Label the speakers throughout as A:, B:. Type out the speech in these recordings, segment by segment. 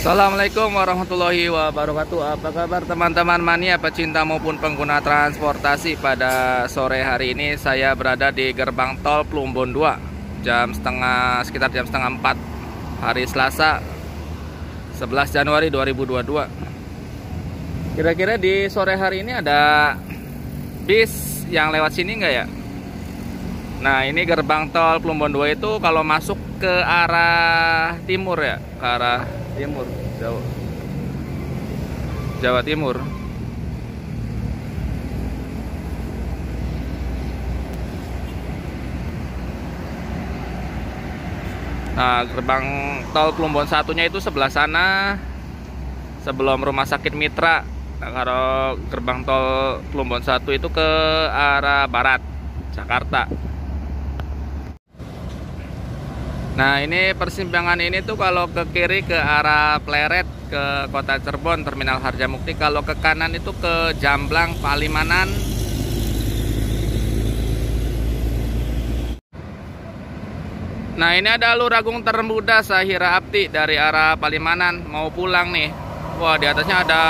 A: Assalamualaikum warahmatullahi wabarakatuh. Apa kabar teman-teman mania pecinta maupun pengguna transportasi? Pada sore hari ini saya berada di gerbang tol Plumbon 2 sekitar jam setengah 4 hari Selasa 11 Januari 2022. Kira-kira di sore hari ini ada bis yang lewat sini enggak ya? Nah, ini gerbang tol Plumbon 2 itu kalau masuk ke arah timur ya, ke arah timur, Jawa Timur. Nah, gerbang tol Plumbon satunya itu sebelah sana, sebelum Rumah Sakit Mitra. Nah, kalau gerbang tol Plumbon 1 itu ke arah barat, Jakarta. Nah, ini persimpangan ini tuh kalau ke kiri ke arah Pleret ke Kota Cirebon, Terminal Harjamukti. Kalau ke kanan itu ke Jamblang, Palimanan. Nah, ini ada alur agung termuda Sahira Apti dari arah Palimanan mau pulang nih. Wah, di atasnya ada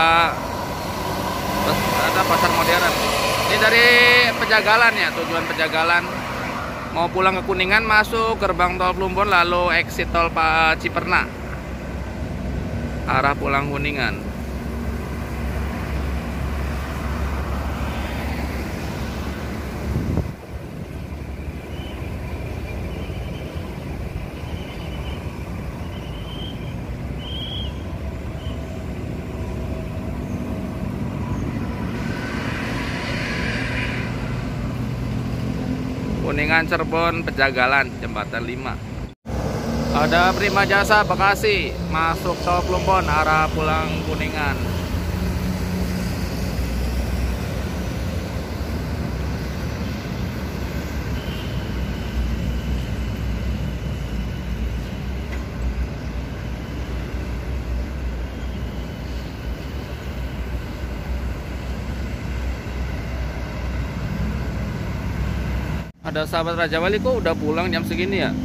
A: pasar modern. Ini dari Pejagalan ya, tujuan Pejagalan. Mau pulang ke Kuningan, masuk gerbang tol Plumbon lalu exit tol Ciperna, arah pulang Kuningan. Kuningan, Cirebon, Pejagalan, jembatan 5. Ada Prima Jasa Bekasi masuk tol Plumbon arah pulang Kuningan. Ada sahabat Raja Wali kok udah pulang jam segini ya?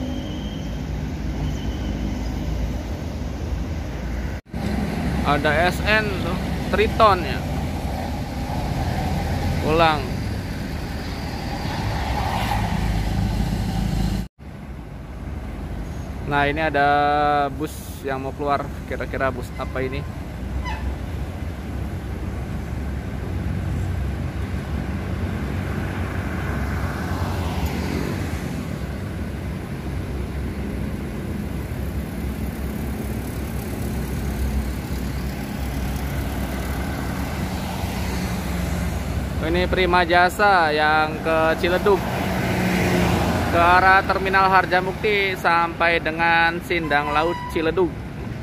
A: Ada SN tuh, Triton ya, pulang. Nah, ini ada bus yang mau keluar. Kira-kira bus apa ini? Ini Prima Jasa yang ke Ciledug ke arah Terminal Harjamukti sampai dengan Sindang Laut Ciledug.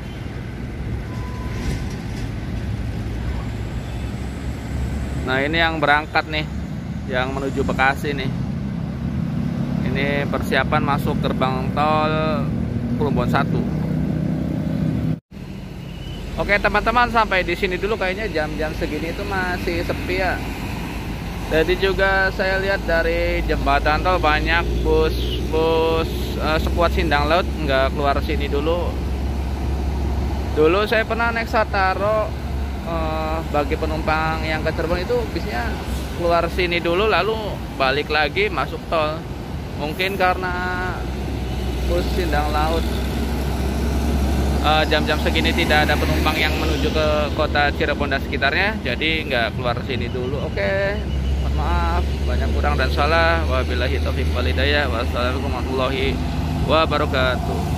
A: Nah, ini yang berangkat nih, yang menuju Bekasi nih. Ini persiapan masuk gerbang tol Plumbon 1. Oke teman-teman, sampai di sini dulu kayaknya. Jam-jam segini itu masih sepi ya. Jadi juga saya lihat dari jembatan tol banyak bus skuad Sindang Laut nggak keluar sini dulu. Dulu saya pernah naik Sataro, bagi penumpang yang ke Cirebon itu bisnya keluar sini dulu lalu balik lagi masuk tol. Mungkin karena bus Sindang Laut jam-jam segini tidak ada penumpang yang menuju ke kota Cirebon dan sekitarnya, jadi nggak keluar sini dulu. Oke. Maaf banyak kurang dan salah. Wabillahi taufiq wal hidayah. Wassalamualaikum warahmatullahi wabarakatuh.